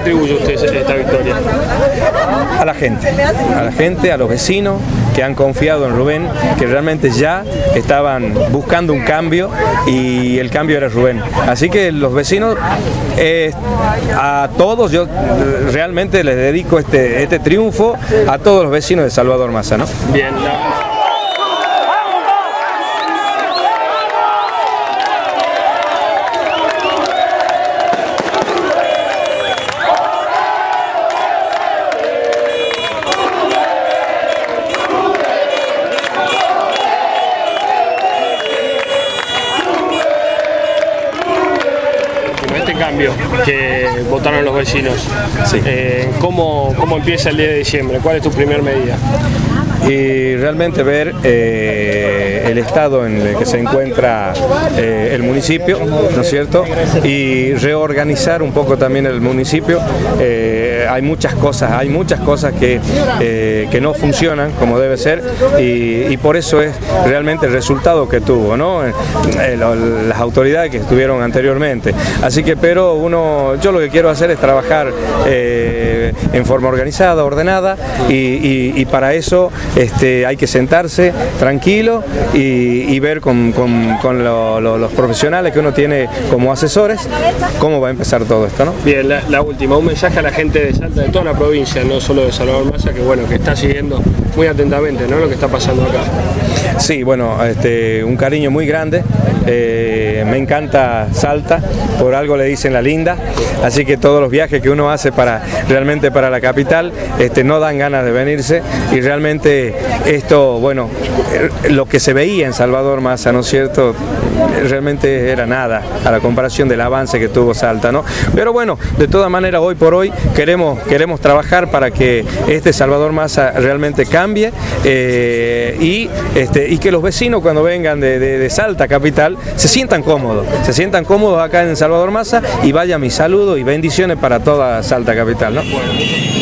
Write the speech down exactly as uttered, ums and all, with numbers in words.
atribuye usted esta victoria? A la gente, a la gente, a los vecinos que han confiado en Rubén, que realmente ya estaban buscando un cambio y el cambio era Rubén. Así que los vecinos, eh, a todos, yo realmente les dedico este, este triunfo a todos los vecinos de Salvador Massa, ¿no? Bien. La... Cambio que votaron los vecinos. Sí. Eh, ¿cómo, ¿Cómo empieza el diez de diciembre? ¿Cuál es tu primer medida? Y realmente ver eh, el estado en el que se encuentra eh, el municipio, ¿no es cierto? Y reorganizar un poco también el municipio. Eh, hay muchas cosas, hay muchas cosas que, eh, que no funcionan como debe ser y, y por eso es realmente el resultado que tuvo, ¿no? Eh, las autoridades que estuvieron anteriormente. Así que, pero uno, yo lo que quiero hacer es trabajar eh, en forma organizada, ordenada y, y, y para eso Este, hay que sentarse tranquilo y, y ver con, con, con lo, lo, los profesionales que uno tiene como asesores cómo va a empezar todo esto, ¿no? Bien, la, la última, un mensaje a la gente de Salta, de toda la provincia, no solo de Salvador Massa, que bueno, que está siguiendo muy atentamente, ¿no?, lo que está pasando acá. Sí, bueno, este, un cariño muy grande, eh, me encanta Salta, por algo le dicen la linda, así que todos los viajes que uno hace para realmente para la capital este, no dan ganas de venirse y realmente esto, bueno, lo que se veía en Salvador Massa, ¿no es cierto?, realmente era nada a la comparación del avance que tuvo Salta, ¿no? Pero bueno, de todas maneras hoy por hoy queremos, queremos trabajar para que este Salvador Massa realmente cambie eh, y, este, y que los vecinos cuando vengan de, de, de Salta capital se sientan cómodos, se sientan cómodos acá en Salvador Massa y vaya mi saludo y bendiciones para toda Salta capital, ¿no?